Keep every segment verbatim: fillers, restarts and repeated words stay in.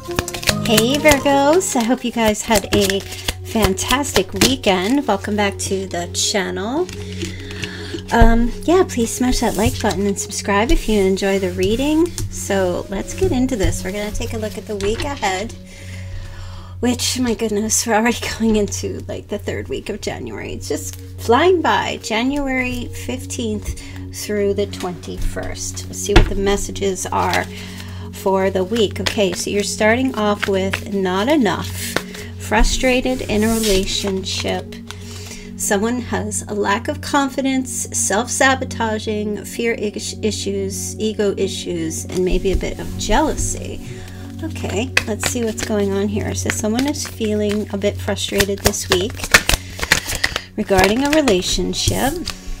Hey Virgos, I hope you guys had a fantastic weekend. Welcome back to the channel. Um, yeah, please smash that like button and subscribe if you enjoy the reading. So let's get into this. We're going to take a look at the week ahead, which, my goodness, we're already going into like the third week of January. It's just flying by. January fifteenth through the twenty-first. Let's see what the messages are for the week. Okay, so you're starting off with not enough. Frustrated in a relationship. Someone has a lack of confidence, self-sabotaging, fear issues, ego issues, and maybe a bit of jealousy. Okay, let's see what's going on here. So someone is feeling a bit frustrated this week regarding a relationship.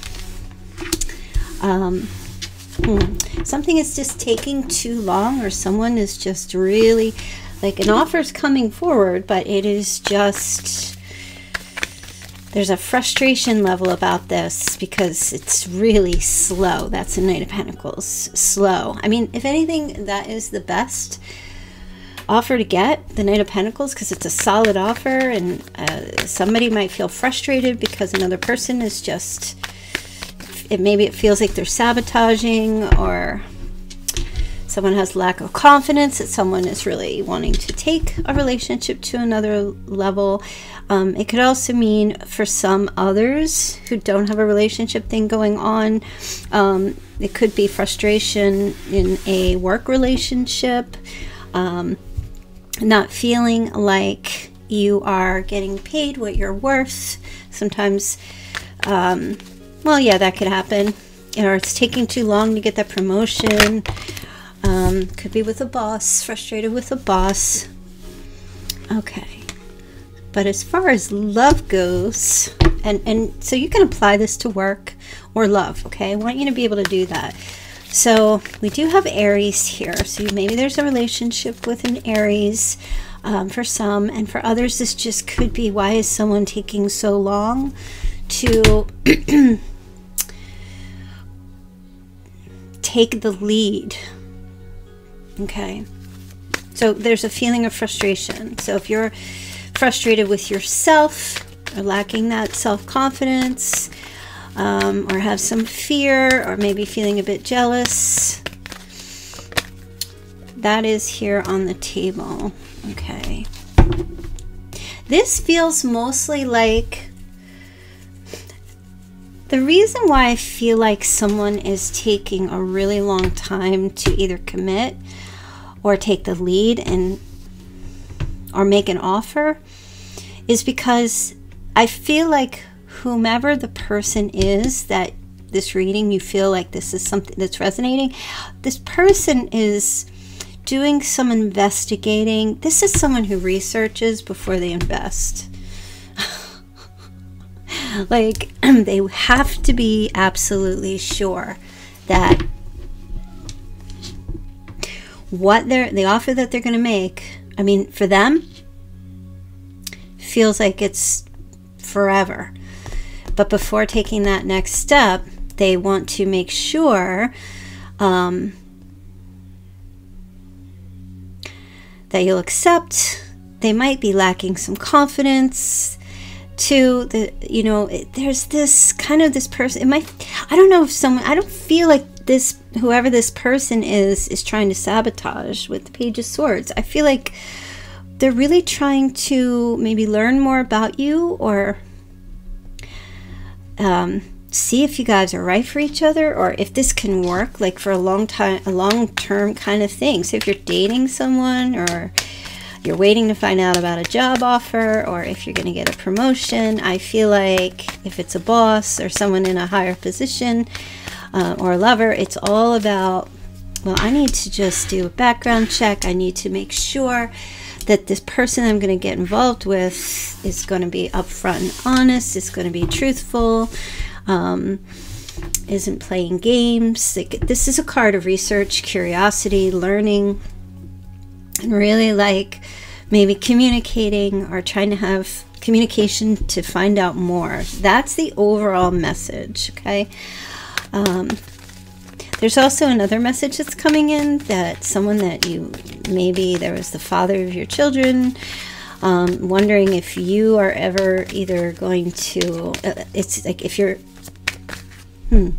Um, hmm. Something is just taking too long, or someone is just really, like, an offer's coming forward, but it is just, there's a frustration level about this because it's really slow. That's the Knight of Pentacles. Slow. I mean, if anything, that is the best offer to get, the Knight of Pentacles, because it's a solid offer, and uh, somebody might feel frustrated because another person is just, it maybe it feels like they're sabotaging, or someone has lack of confidence that someone is really wanting to take a relationship to another level. Um, it could also mean for some others who don't have a relationship thing going on, um, it could be frustration in a work relationship, um, not feeling like you are getting paid what you're worth. Sometimes, um, well, yeah, that could happen. Or it's taking too long to get that promotion. Um, could be with a boss, frustrated with a boss. Okay. But as far as love goes, and, and so you can apply this to work or love, okay? I want you to be able to do that. So we do have Aries here. So maybe there's a relationship with an Aries um, for some, and for others this just could be, why is someone taking so long to take the lead? Okay, so there's a feeling of frustration. So if you're frustrated with yourself, or lacking that self-confidence, um, or have some fear, or maybe feeling a bit jealous, that is here on the table. Okay, this feels mostly like, the reason why I feel like someone is taking a really long time to either commit or take the lead and or make an offer is because I feel like whomever the person is that this reading, you feel like this is something that's resonating, this person is doing some investigating. This is someone who researches before they invest. Like, they have to be absolutely sure that what they're, the offer that they're going to make, I mean, for them, feels like it's forever. But before taking that next step, they want to make sure um, that you'll accept. They might be lacking some confidence. To the, you know, it, there's this kind of this person, it might, I don't know if someone, I don't feel like this, whoever this person is, is trying to sabotage with the Page of Swords. I feel like they're really trying to maybe learn more about you, or um, see if you guys are right for each other, or if this can work, like for a long time, a long-term kind of thing. So if you're dating someone, or you're waiting to find out about a job offer, or if you're going to get a promotion, I feel like if it's a boss or someone in a higher position, uh, or a lover, it's all about, well, I need to just do a background check. I need to make sure that this person I'm going to get involved with is going to be upfront and honest, is going to be truthful, um, isn't playing games. Like, this is a card of research, curiosity, learning, and really like maybe communicating, or trying to have communication to find out more. That's the overall message, okay? Um, There's also another message that's coming in, that someone that you, maybe there was the father of your children, um, wondering if you are ever either going to, uh, it's like if you're, hmm,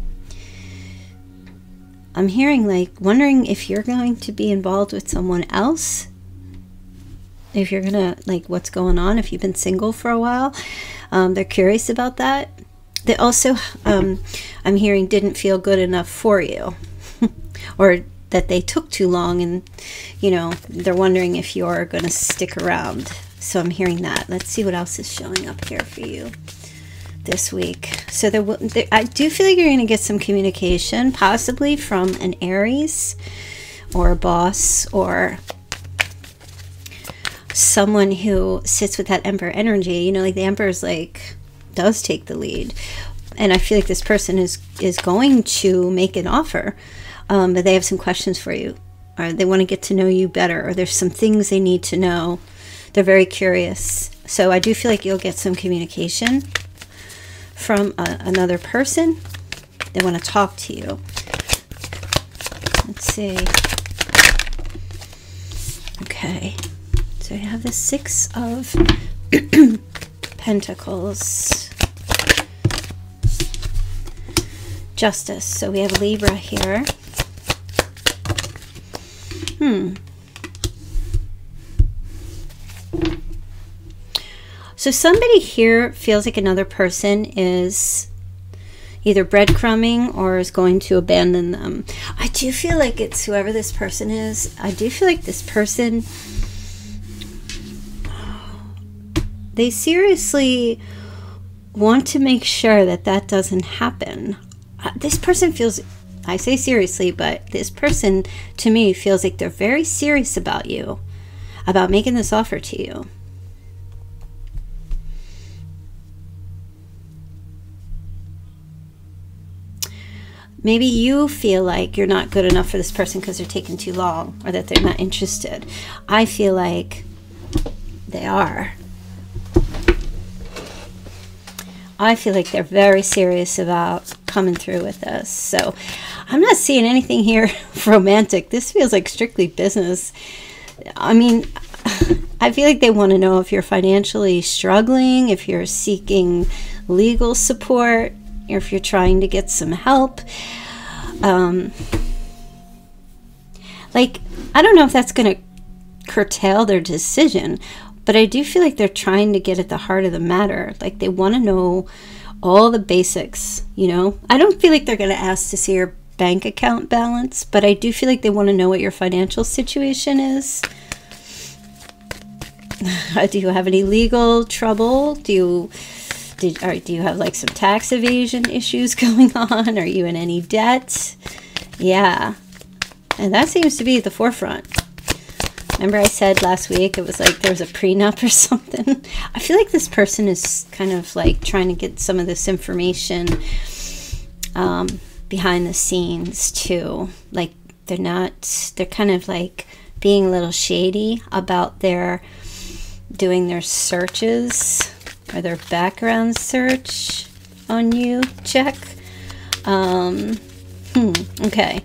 I'm hearing like wondering if you're going to be involved with someone else, if you're gonna, like, what's going on, if you've been single for a while. Um, they're curious about that. They also, um, I'm hearing, didn't feel good enough for you. Or that they took too long, and, you know, they're wondering if you're going to stick around. So I'm hearing that. Let's see what else is showing up here for you this week. So there, there I do feel like you're going to get some communication, possibly from an Aries or a boss or someone who sits with that Emperor energy. You know, like the Emperor's like, does take the lead, and I feel like this person is is going to make an offer, um, but they have some questions for you, or they want to get to know you better, or there's some things they need to know. They're very curious. So I do feel like you'll get some communication from a, another person. They want to talk to you. Let's see. Okay, so you have the Six of Pentacles. Justice. So we have Libra here. Hmm. So somebody here feels like another person is either breadcrumbing or is going to abandon them. I do feel like it's whoever this person is. I do feel like this person, they seriously want to make sure that that doesn't happen. Uh, this person feels, I say seriously, but this person to me feels like they're very serious about you, about making this offer to you. Maybe you feel like you're not good enough for this person because they're taking too long, or that they're not interested. I feel like they are. I feel like they're very serious about coming through with this. So I'm not seeing anything here romantic. This feels like strictly business. I mean, I feel like they want to know if you're financially struggling, if you're seeking legal support, or if you're trying to get some help. Um, like, I don't know if that's going to curtail their decision, but I do feel like they're trying to get at the heart of the matter. Like, they want to know all the basics, you know? I don't feel like they're going to ask to see your bank account balance, but I do feel like they want to know what your financial situation is. Do you have any legal trouble? Do you, did, or do you have like some tax evasion issues going on? Are you in any debt? Yeah. And that seems to be at the forefront. Remember I said last week it was like there was a prenup or something? I feel like this person is kind of like trying to get some of this information um, behind the scenes too. Like they're not, they're kind of like being a little shady about their, doing their searches or their background search on you. Check. Um, hmm, okay.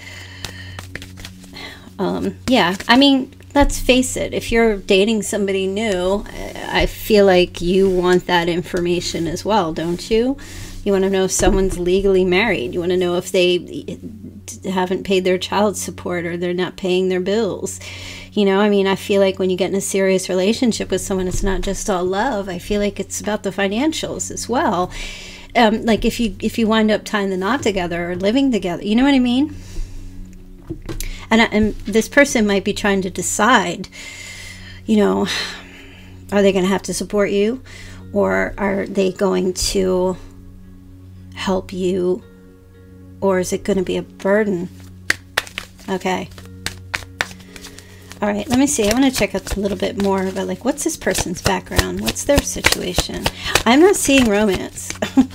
Um, yeah, I mean, let's face it, if you're dating somebody new, I feel like you want that information as well, don't you? You want to know if someone's legally married. You want to know if they haven't paid their child support or they're not paying their bills. You know, I mean, I feel like when you get in a serious relationship with someone, it's not just all love. I feel like it's about the financials as well. Um, like if you if you wind up tying the knot together or living together, you know what I mean? And, and this person might be trying to decide, you know, are they going to have to support you, or are they going to help you, or is it going to be a burden? Okay. All right, let me see. I want to check out a little bit more about, like, what's this person's background? What's their situation? I'm not seeing romance.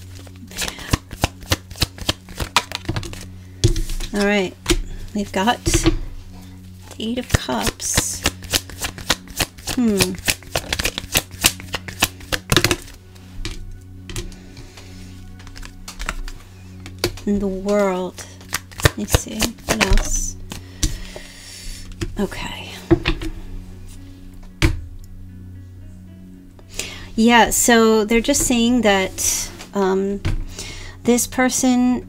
All right. We've got the Eight of Cups. Hmm. In the World. Let me see. What else? Okay. Yeah, so they're just saying that um, this person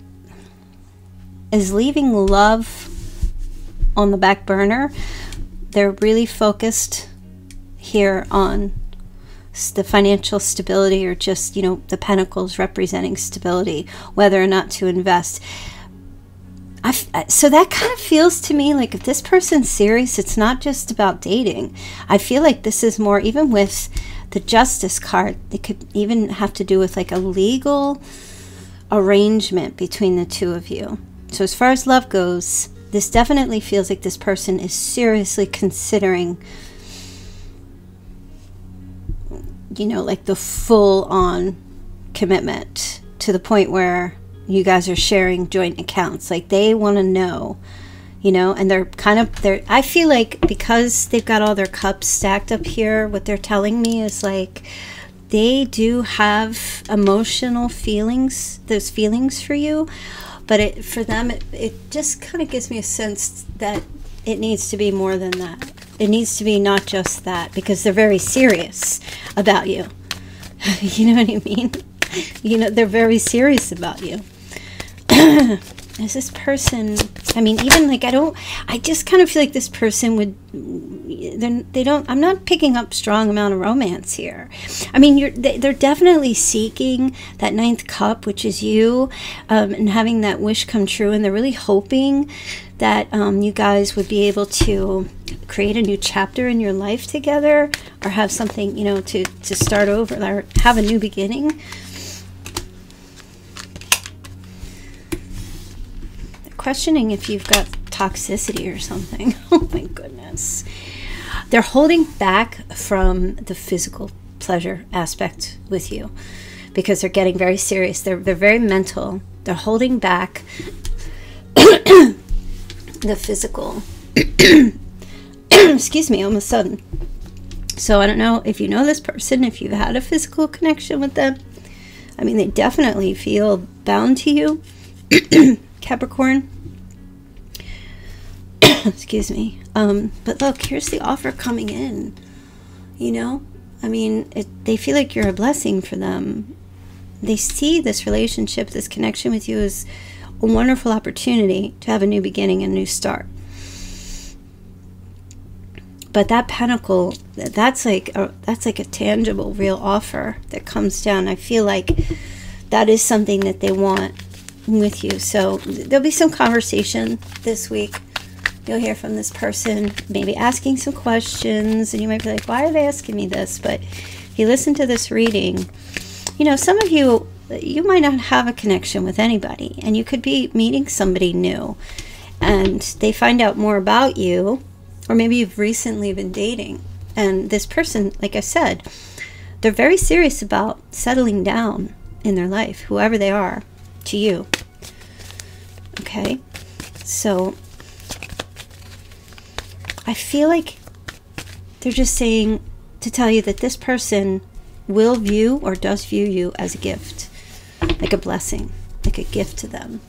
is leaving love on the back burner. They're really focused here on the financial stability, or just, you know, the pentacles representing stability, whether or not to invest. I, so that kind of feels to me like if this person's serious, it's not just about dating. I feel like this is more, even with the Justice card, it could even have to do with like a legal arrangement between the two of you. So as far as love goes, this definitely feels like this person is seriously considering, you know, like the full-on commitment, to the point where you guys are sharing joint accounts. Like they want to know, you know, and they're kind of, they're, I feel like because they've got all their cups stacked up here, what they're telling me is like they do have emotional feelings, those feelings for you, but it, for them, it, it just kind of gives me a sense that it needs to be more than that. It needs to be not just that, because they're very serious about you. You know what I mean? You know, they're very serious about you. Is this person, I mean, even like, I don't, I just kind of feel like this person would, they don't, I'm not picking up strong amount of romance here. I mean, you're, they're definitely seeking that ninth cup, which is you, um, and having that wish come true. And they're really hoping that um, you guys would be able to create a new chapter in your life together, or have something, you know, to, to start over, or have a new beginning. Questioning if you've got toxicity or something. Oh my goodness. They're holding back from the physical pleasure aspect with you, because they're getting very serious. They're, they're very mental. They're holding back the physical. Excuse me, almost sudden. So I don't know if you know this person, if you've had a physical connection with them. I mean, they definitely feel bound to you. Capricorn. Excuse me. Um, but look, here's the offer coming in. You know, I mean, it, they feel like you're a blessing for them. They see this relationship, this connection with you as a wonderful opportunity to have a new beginning, a new start. But that pentacle, that's like a, that's like a tangible, real offer that comes down. I feel like that is something that they want with you. So there'll be some conversation this week. You'll hear from this person, maybe asking some questions, and you might be like, why are they asking me this? But if you listen to this reading, you know, some of you, you might not have a connection with anybody, and you could be meeting somebody new, and they find out more about you, or maybe you've recently been dating, and this person, like I said, they're very serious about settling down in their life, whoever they are to you. Okay, so I feel like they're just saying to tell you that this person will view, or does view you as a gift, like a blessing, like a gift to them.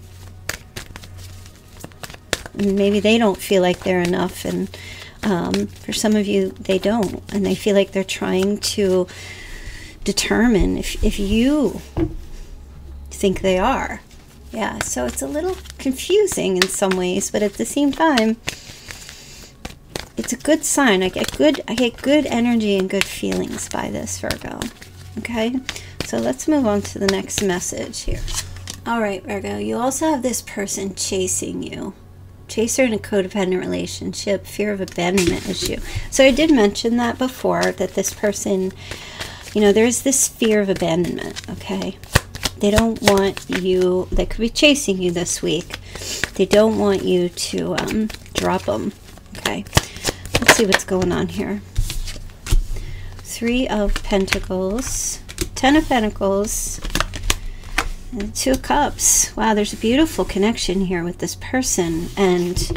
And maybe they don't feel like they're enough, and um, for some of you, they don't, and they feel like they're trying to determine if, if you think they are. Yeah, so it's a little confusing in some ways, but at the same time, it's a good sign. I get good, I get good energy and good feelings by this, Virgo. Okay, so let's move on to the next message here. All right, Virgo, you also have this person chasing you. Chaser in a codependent relationship, fear of abandonment issue. So I did mention that before, that this person, you know, there's this fear of abandonment, okay? They don't want you, they could be chasing you this week. They don't want you to um, drop them, okay? Let's see what's going on here. Three of Pentacles, Ten of Pentacles, and Two of Cups. Wow, there's a beautiful connection here with this person. And,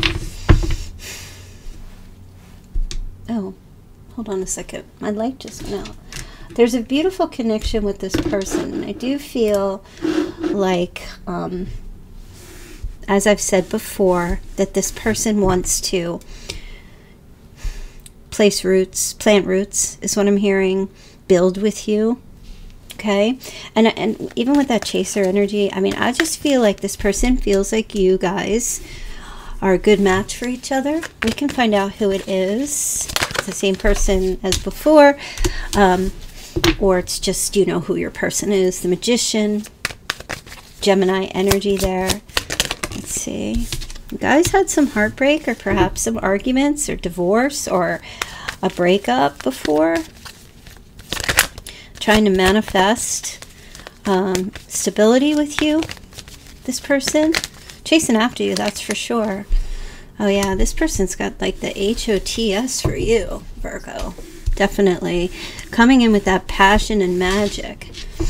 oh, hold on a second. My light just went out. There's a beautiful connection with this person. I do feel like um, as I've said before, that this person wants to place roots, plant roots is what I'm hearing, build with you. Okay, and and even with that chaser energy, I mean, I just feel like this person feels like you guys are a good match for each other. We can find out who it is. It's the same person as before, um, or it's just, you know, who your person is. The Magician, Gemini energy there. Let's see. You guys had some heartbreak or perhaps some arguments or divorce or a breakup before. Trying to manifest um, stability with you, this person. Chasing after you, that's for sure. Oh yeah, this person's got like the H O T S for you, Virgo. Definitely. Coming in with that passion and magic.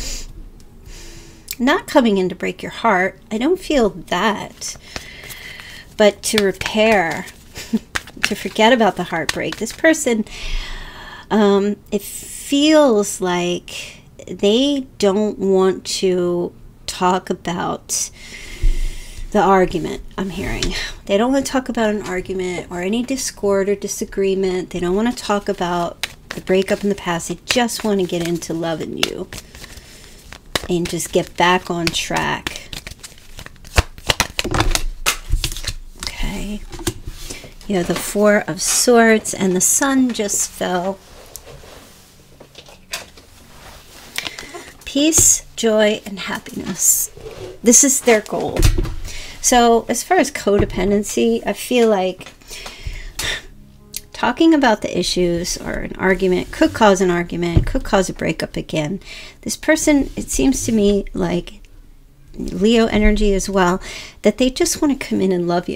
Not coming in to break your heart. I don't feel that. But to repair, to forget about the heartbreak. This person, um, it feels like they don't want to talk about the argument. I'm hearing they don't want to talk about an argument or any discord or disagreement. They don't want to talk about the breakup in the past. They just want to get into loving you and just get back on track. Okay, you know, the Four of Swords and the Sun just fell. Peace, joy, and happiness. This is their goal. So as far as codependency, I feel like talking about the issues or an argument could cause an argument, could cause a breakup again. This person, it seems to me like Leo energy as well, that they just want to come in and love you.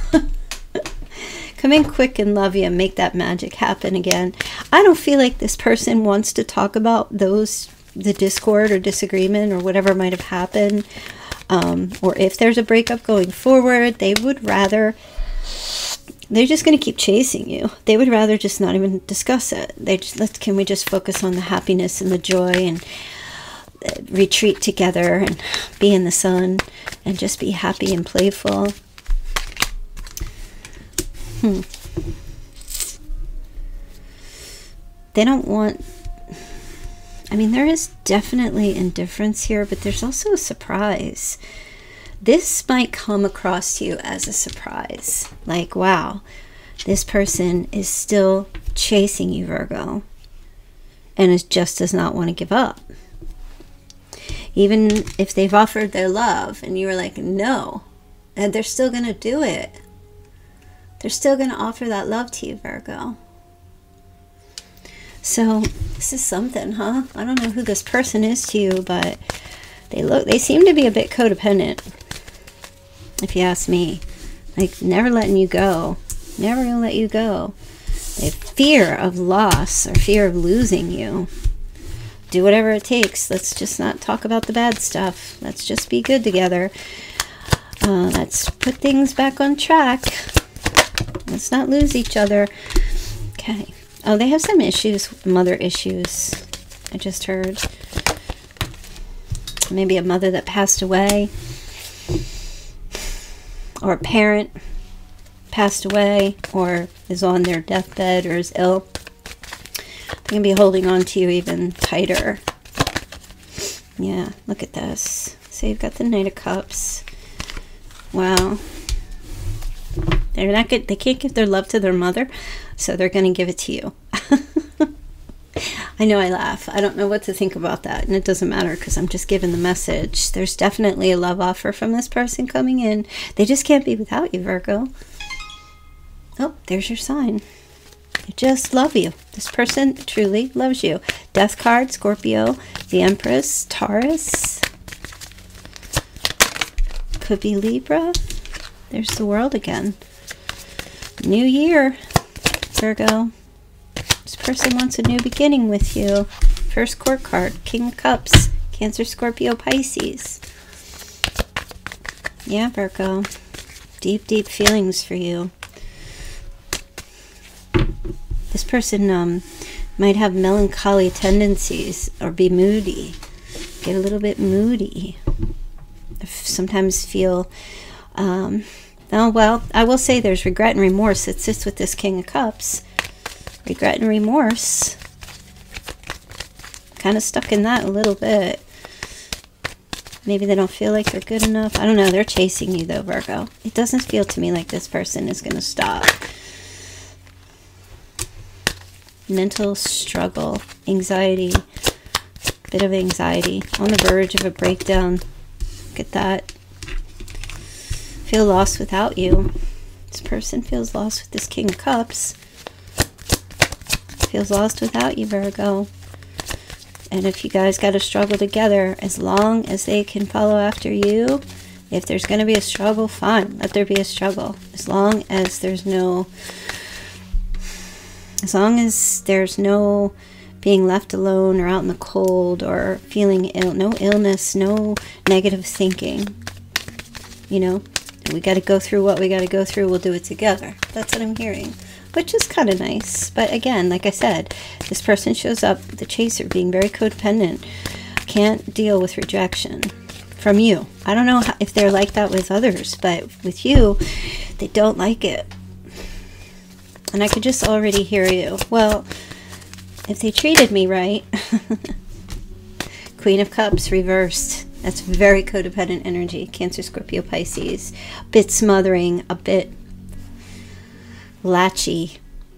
Come in quick and love you and make that magic happen again. I don't feel like this person wants to talk about those the discord or disagreement or whatever might have happened, um, or if there's a breakup going forward. They would rather, they're just going to keep chasing you. They would rather just not even discuss it. They just, let's, can we just focus on the happiness and the joy and uh, retreat together and be in the sun and just be happy and playful. Hmm. They don't want, I mean, there is definitely indifference here, but there's also a surprise. This might come across to you as a surprise. Like, wow, this person is still chasing you, Virgo, and is just does not want to give up. Even if they've offered their love and you were like, no, and they're still going to do it. They're still going to offer that love to you, Virgo. So this is something, huh? I don't know who this person is to you, but they look, they seem to be a bit codependent, if you ask me. Like, never letting you go. Never gonna let you go. They have fear of loss or fear of losing you. Do whatever it takes. Let's just not talk about the bad stuff. Let's just be good together. Uh, let's put things back on track. Let's not lose each other. Okay. Oh, they have some issues, mother issues, I just heard. Maybe a mother that passed away, or a parent passed away, or is on their deathbed, or is ill. They're going to be holding on to you even tighter. Yeah, look at this. So you've got the Knight of Cups. Wow. They're not good. They can't give their love to their mother, so they're going to give it to you. I know, I laugh. I don't know what to think about that, and it doesn't matter because I'm just giving the message. There's definitely a love offer from this person coming in. They just can't be without you, Virgo. Oh, there's your sign. They just love you. This person truly loves you. Death card, Scorpio, the Empress, Taurus. Could be Libra. There's the World again. New year, Virgo. This person wants a new beginning with you. First court card, King of Cups, Cancer, Scorpio, Pisces. Yeah, Virgo. Deep, deep feelings for you. This person um, might have melancholy tendencies or be moody. Get a little bit moody. Sometimes feel Um, oh, well, I will say there's regret and remorse. It sits with this King of Cups. Regret and remorse. Kind of stuck in that a little bit. Maybe they don't feel like they're good enough. I don't know. They're chasing you, though, Virgo. It doesn't feel to me like this person is going to stop. Mental struggle, anxiety, bit of anxiety, on the verge of a breakdown. Look at that. Feel lost without you. This person feels lost with this King of Cups. Feels lost without you, Virgo. And if you guys got to struggle together, as long as they can follow after you, if there's going to be a struggle, fine, let there be a struggle. As long as there's no, as long as there's no being left alone or out in the cold or feeling ill, no illness, no negative thinking, you know, we got to go through what we got to go through, we'll do it together. That's what I'm hearing. Which is kind of nice. But again, like I said, this person shows up, the chaser, being very codependent. Can't deal with rejection from you. I don't know how, if they're like that with others, but with you, they don't like it. And I could just already hear you. Well, if they treated me right, Queen of Cups reversed. That's very codependent energy. Cancer, Scorpio, Pisces. A bit smothering, a bit latchy,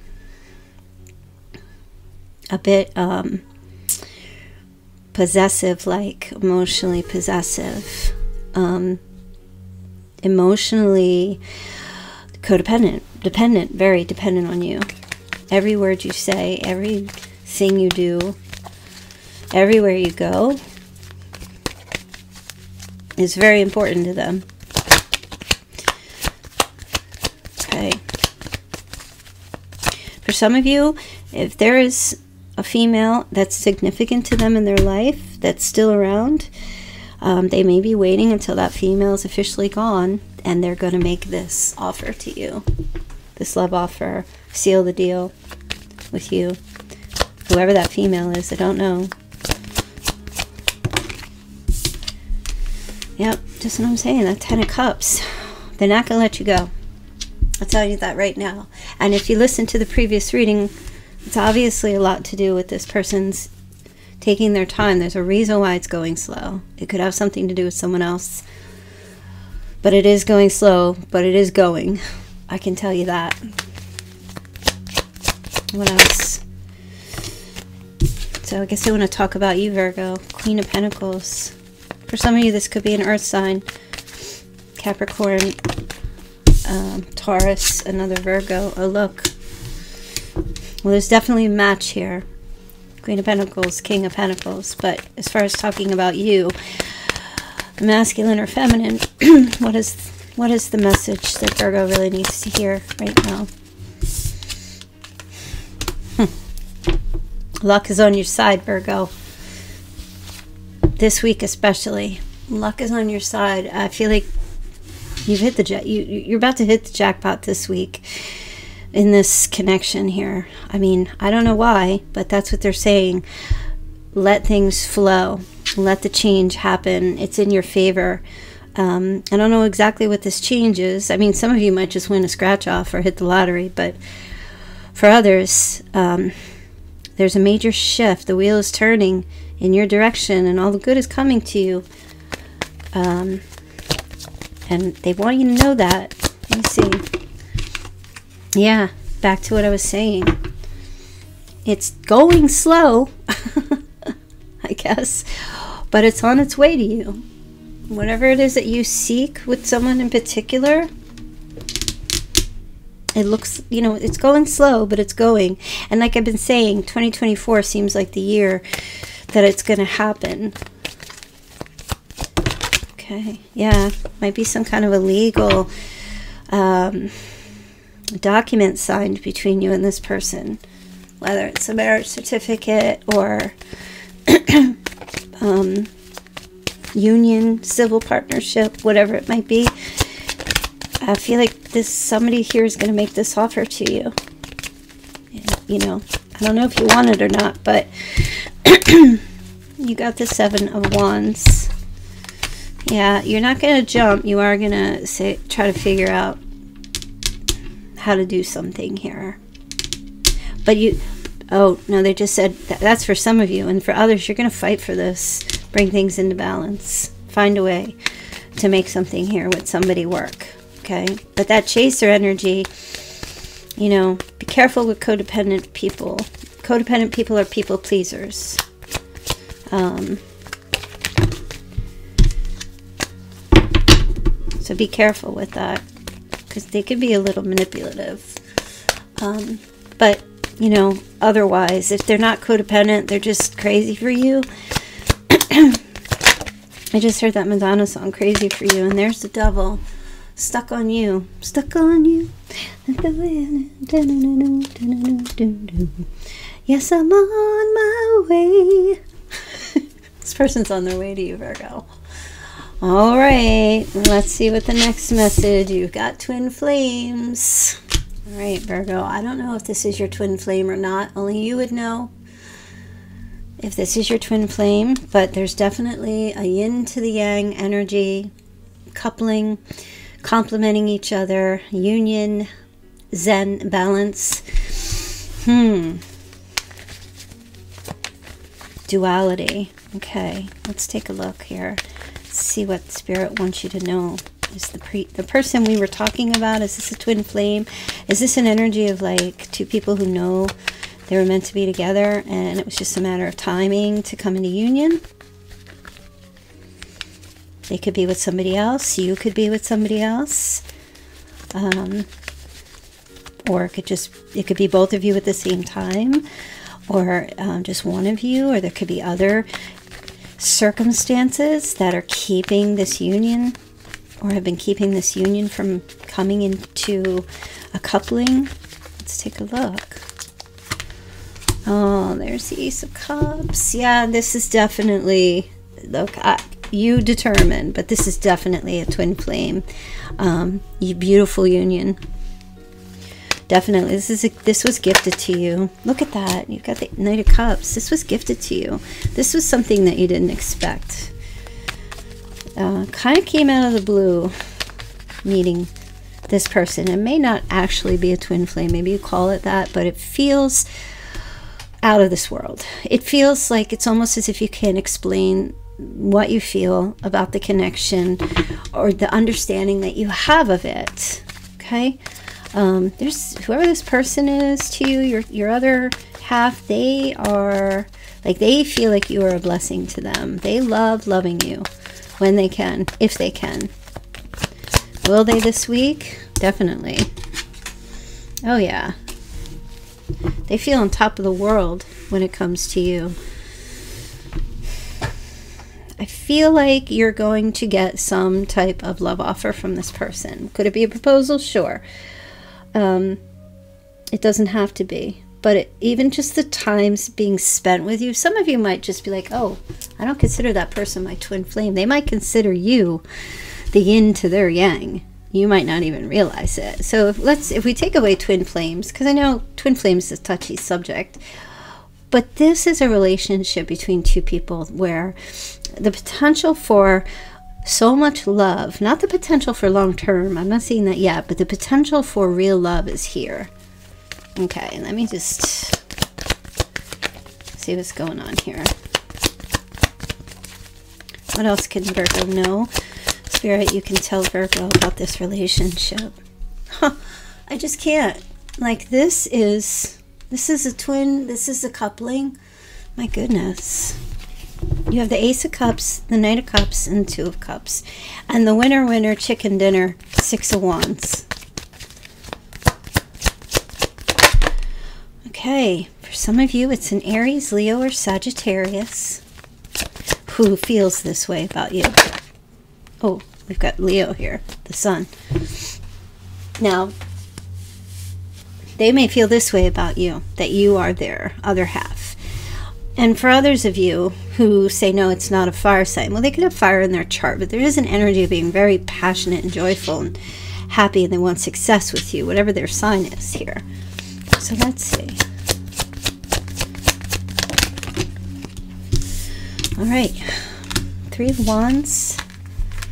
a bit um, possessive, like emotionally possessive, um, emotionally codependent, dependent, very dependent on you. Every word you say, everything you do, everywhere you go is very important to them. Okay. For some of you, if there is a female that's significant to them in their life that's still around, um, they may be waiting until that female is officially gone, and they're going to make this offer to you. This love offer, seal the deal with you. Whoever that female is, I don't know. Yep, just what I'm saying, that Ten of Cups. They're not going to let you go. I'll tell you that right now. And if you listen to the previous reading, it's obviously a lot to do with this person's taking their time. There's a reason why it's going slow. It could have something to do with someone else. But it is going slow, but it is going. I can tell you that. What else? So I guess I want to talk about you, Virgo. Queen of Pentacles. For some of you, this could be an earth sign. Capricorn, um, Taurus, another Virgo. Oh, look. Well, there's definitely a match here. Queen of Pentacles, King of Pentacles. But as far as talking about you, masculine or feminine, what is what is the message that Virgo really needs to hear right now? Hmm. Luck is on your side, Virgo. This week especially, luck is on your side. I feel like you've hit the ja you you're about to hit the jackpot this week in this connection here. I mean, I don't know why, but that's what they're saying. Let things flow. Let the change happen. It's in your favor. Um, I don't know exactly what this change is. I mean, some of you might just win a scratch off or hit the lottery, but for others, um, there's a major shift. The wheel is turning in your direction, and all the good is coming to you. Um, and they want you to know that. Let me see. Yeah, back to what I was saying. It's going slow, I guess, but it's on its way to you. Whatever it is that you seek with someone in particular, it looks, you know, it's going slow, but it's going. And like I've been saying, twenty twenty-four seems like the year that it's going to happen. Okay, yeah, might be some kind of a legal um, document signed between you and this person, whether it's a marriage certificate or um, union, civil partnership, whatever it might be. I feel like this somebody here is going to make this offer to you. You know, I don't know if you want it or not, but you got the Seven of Wands. Yeah, you're not going to jump. You are going to say, try to figure out how to do something here. But you, oh, no, they just said that, that's for some of you. And for others, you're going to fight for this. Bring things into balance. Find a way to make something here with somebody work. Okay? But that chaser energy, you know, be careful with codependent people. Codependent people are people pleasers. Um... So be careful with that, because they could be a little manipulative. Um, but, you know, otherwise, if they're not codependent, they're just crazy for you. I just heard that Madonna song, Crazy for You, and there's the devil stuck on you. Stuck on you. Yes, I'm on my way. This person's on their way to you, Virgo. All right, let's see what the next message. You've got twin flames. All right, Virgo, I don't know if this is your twin flame or not. Only you would know if this is your twin flame, but there's definitely a yin to the yang energy, coupling, complementing each other, union, zen, balance. Hmm. Duality. Okay, let's take a look here. See what Spirit wants you to know. Is the pre the person we were talking about, is this a twin flame? Is this an energy of like two people who know they were meant to be together and it was just a matter of timing to come into union? They could be with somebody else. You could be with somebody else. Um, or it could just, it could be both of you at the same time, or um, just one of you, or there could be other circumstances that are keeping this union, or have been keeping this union from coming into a coupling. Let's take a look. Oh, there's the Ace of Cups. Yeah, this is definitely, look, I, you determine, but this is definitely a twin flame. Um, you beautiful union. Definitely, this is a, this was gifted to you. Look at that. You've got the Knight of Cups. This was gifted to you. This was something that you didn't expect. Uh, kind of came out of the blue, meeting this person. It may not actually be a twin flame. Maybe you call it that, but it feels out of this world. It feels like it's almost as if you can't explain what you feel about the connection or the understanding that you have of it. Okay? Um, there's whoever this person is to you, your your other half, they are like, they feel like you are a blessing to them. They love loving you when they can, if they can. Will they this week? Definitely. Oh yeah. They feel on top of the world when it comes to you. I feel like you're going to get some type of love offer from this person. Could it be a proposal? Sure. Um, it doesn't have to be, but it, even just the times being spent with you, some of you might just be like, oh, I don't consider that person my twin flame. They might consider you the yin to their yang. You might not even realize it. So if, let's, if we take away twin flames, because I know twin flames is a touchy subject, but this is a relationship between two people where the potential for so much love, not the potential for long term, I'm not seeing that yet, but the potential for real love is here. Okay, let me just see what's going on here. What else can Virgo know? Spirit, you can tell Virgo about this relationship. Huh, I just can't. Like, this is, this is a twin, this is a coupling. My goodness. You have the Ace of Cups, the Knight of Cups, and the Two of Cups. And the winner, winner, chicken dinner, Six of Wands. Okay, for some of you, it's an Aries, Leo, or Sagittarius who feels this way about you. Oh, we've got Leo here, the Sun. Now, they may feel this way about you, that you are their other half. And for others of you who say, no, it's not a fire sign, well, they could have fire in their chart, but there is an energy of being very passionate and joyful and happy, and they want success with you, whatever their sign is here. So let's see. All right. Three of Wands.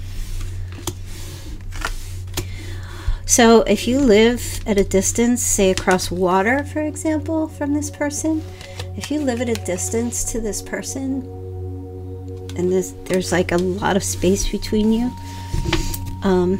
So if you live at a distance, say across water, for example, from this person, if you live at a distance to this person, and this, there's like a lot of space between you, um,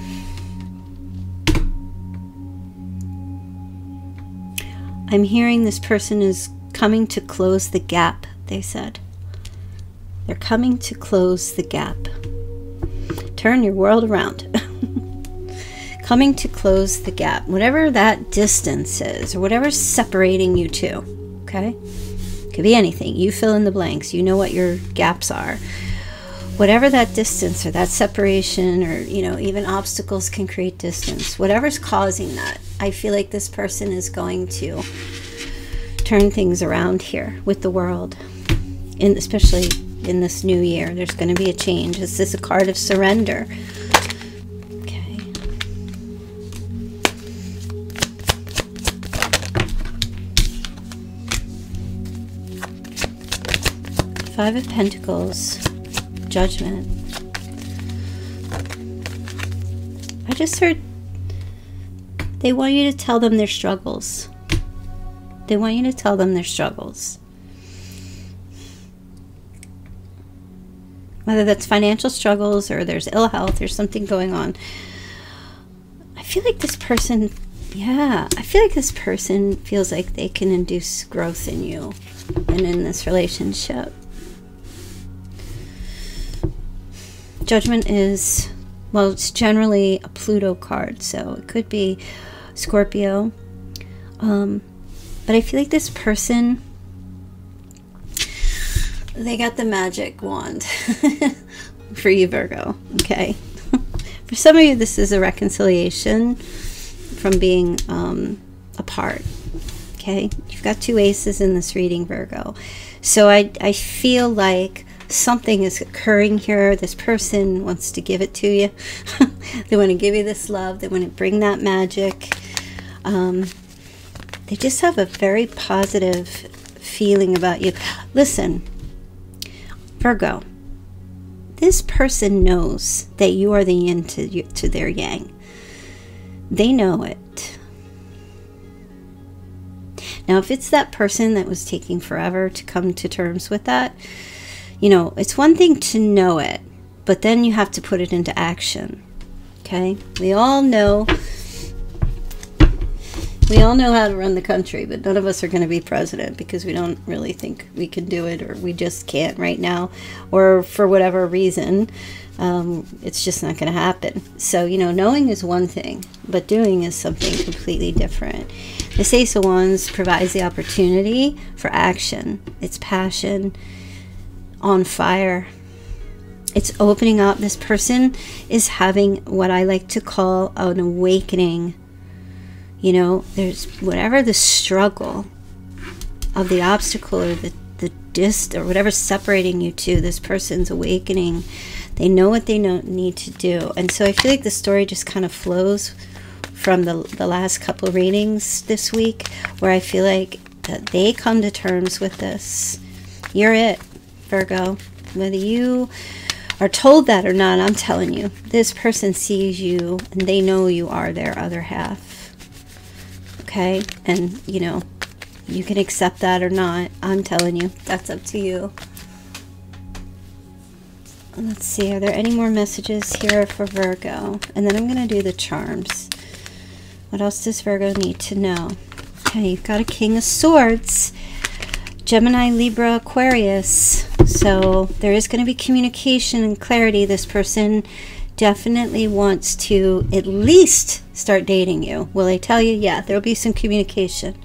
I'm hearing this person is coming to close the gap, they said. They're coming to close the gap. Turn your world around. Coming to close the gap. Whatever that distance is, or whatever's separating you two. Okay? Could be anything. You fill in the blanks. You know what your gaps are. Whatever that distance or that separation, or, you know, even obstacles can create distance. Whatever's causing that, I feel like this person is going to turn things around here with the world. And especially in this new year, there's going to be a change. Is this a card of surrender? Okay. Five of Pentacles. Judgment. I just heard they want you to tell them their struggles. They want you to tell them their struggles. Whether that's financial struggles or there's ill health or something going on. I feel like this person, yeah, I feel like this person feels like they can induce growth in you and in this relationship. Judgment is, well, it's generally a Pluto card, so it could be Scorpio. Um, but I feel like this person, they got the magic wand for you, Virgo, okay? For some of you, this is a reconciliation from being um, apart, okay? You've got two aces in this reading, Virgo. So I, I feel like something is occurring here. This person wants to give it to you. They want to give you this love. They want to bring that magic. Um, they just have a very positive feeling about you. Listen, Virgo, this person knows that you are the yin to, to their yang. They know it. Now, if it's that person that was taking forever to come to terms with that, you know, it's one thing to know it, but then you have to put it into action. Okay? We all know, we all know how to run the country, but none of us are going to be president because we don't really think we can do it, or we just can't right now, or for whatever reason, um, it's just not going to happen. So, you know, knowing is one thing, but doing is something completely different. This Ace of Wands provides the opportunity for action. It's passion. On fire. It's opening up. This person is having what I like to call an awakening. You know, there's whatever the struggle of the obstacle or the, the dist or whatever's separating you two, this person's awakening. They know what they know, need to do. And so I feel like the story just kind of flows from the, the last couple readings this week, where I feel like that they come to terms with this. You're it, Virgo. Whether you are told that or not, I'm telling you, this person sees you and they know you are their other half. Okay? And, you know, you can accept that or not. I'm telling you, that's up to you. Let's see, are there any more messages here for Virgo? And then I'm going to do the charms. What else does Virgo need to know? Okay, you've got a King of Swords. Gemini, Libra, Aquarius. So there is going to be communication and clarity. This person definitely wants to at least start dating you. Will they tell you? Yeah, there'll be some communication.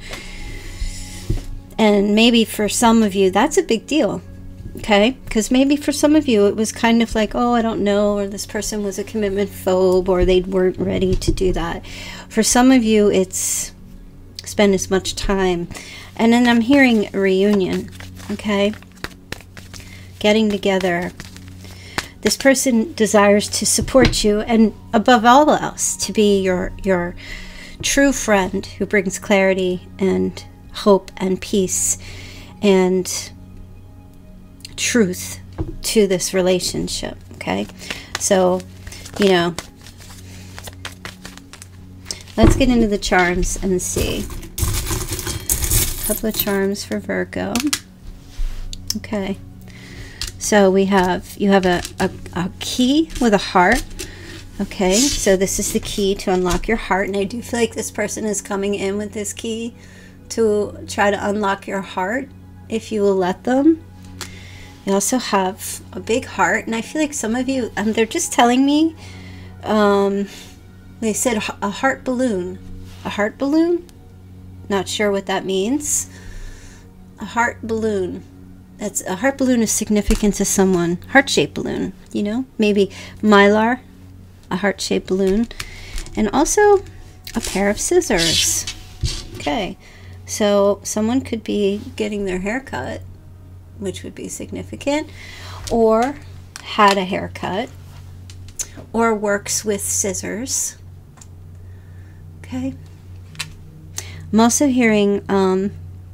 And maybe for some of you, that's a big deal. Okay? Because maybe for some of you, it was kind of like, oh, I don't know, or this person was a commitment phobe, or they weren't ready to do that. For some of you, it's spend as much time. And then I'm hearing a reunion, okay? Getting together. This person desires to support you, and above all else, to be your, your true friend who brings clarity and hope and peace and truth to this relationship, okay? So, you know, get into the charms and see. A couple of charms for Virgo. Okay. So we have, you have a, a, a key with a heart. Okay, so this is the key to unlock your heart. And I do feel like this person is coming in with this key to try to unlock your heart, if you will let them. You also have a big heart. And I feel like some of you, um, they're just telling me, um, they said a heart balloon. A heart balloon? Not sure what that means. A heart balloon. That's a heart balloon is significant to someone. Heart-shaped balloon, you know? Maybe mylar, a heart-shaped balloon. And also a pair of scissors. Okay, so someone could be getting their hair cut, which would be significant, or had a haircut, or works with scissors. Okay. I'm also hearing, um,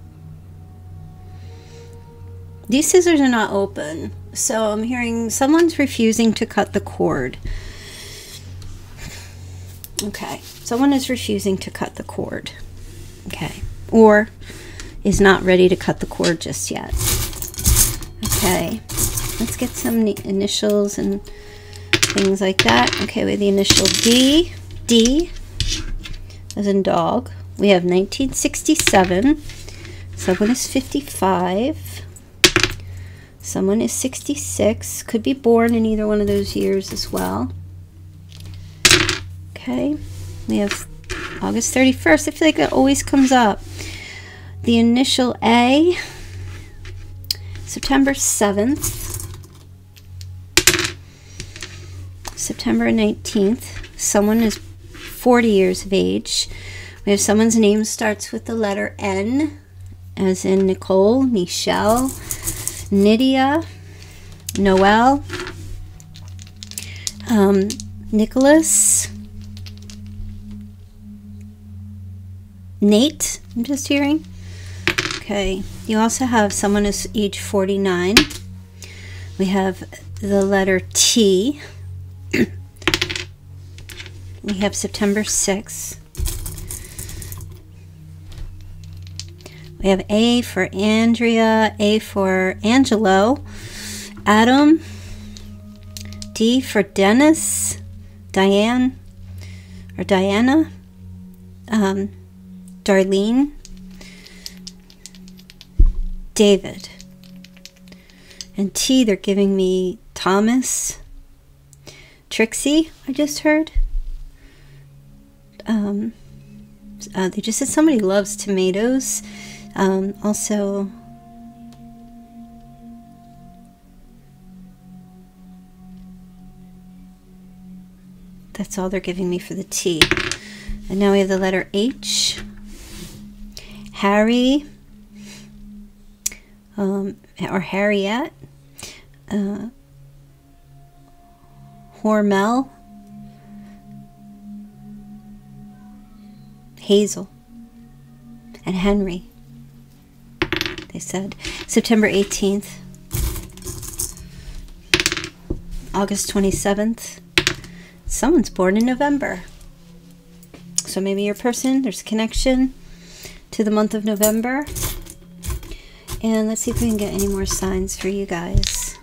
these scissors are not open, so I'm hearing someone's refusing to cut the cord. Okay, someone is refusing to cut the cord. Okay, or is not ready to cut the cord just yet. Okay, let's get some initials and things like that. Okay, we have the initial D. D as in dog. We have nineteen sixty-seven. Someone is fifty-five. Someone is sixty-six. Could be born in either one of those years as well. Okay. We have August thirty-first. I feel like that always comes up. The initial A. September seventh. September nineteenth. Someone is forty years of age. We have someone's name starts with the letter N, as in Nicole, Michelle, Nydia, Noel, um, Nicholas, Nate, I'm just hearing. Okay, you also have someone who's age forty-nine. We have the letter T. We have September sixth. We have A for Andrea, A for Angelo, Adam, D for Dennis, Diane, or Diana, um, Darlene, David, and T, they're giving me Thomas, Trixie, I just heard. Um, uh, they just said somebody loves tomatoes. Um, also, that's all they're giving me for the T. And now we have the letter H. Harry, um, or Harriet, uh, Hormel, Hazel, and Henry. They said September eighteenth, August twenty-seventh. Someone's born in November. So maybe your person, there's a connection to the month of November. And let's see if we can get any more signs for you guys.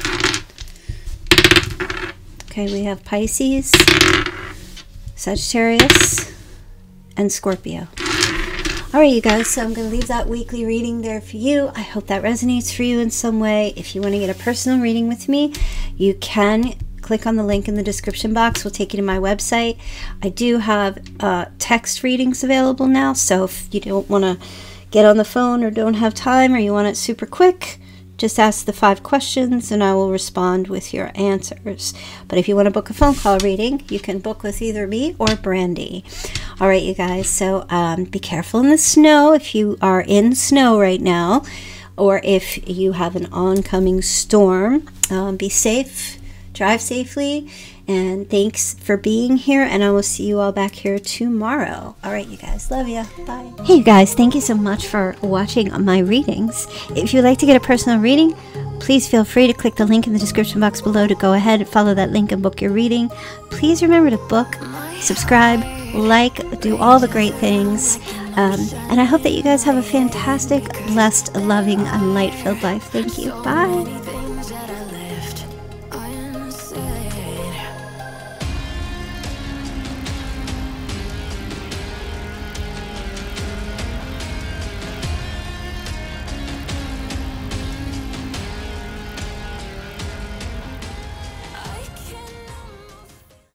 Okay, we have Pisces, Sagittarius, and Scorpio. All right, you guys, so I'm going to leave that weekly reading there for you. I hope that resonates for you in some way. If you want to get a personal reading with me, you can click on the link in the description box. We'll take you to my website. I do have uh, text readings available now, so if you don't want to get on the phone or don't have time or you want it super quick, just ask the five questions and I will respond with your answers. But if you want to book a phone call reading, you can book with either me or Brandy. All right, you guys, so um, be careful in the snow if you are in snow right now, or if you have an oncoming storm. Um, be safe, drive safely, and thanks for being here, and I will see you all back here tomorrow. All right, you guys, love ya. Bye. Hey, you guys, thank you so much for watching my readings. If you'd like to get a personal reading, please feel free to click the link in the description box below to go ahead and follow that link and book your reading. Please remember to book, subscribe, like, do all the great things. Um, and I hope that you guys have a fantastic, blessed, loving, and light-filled life. Thank you. Bye.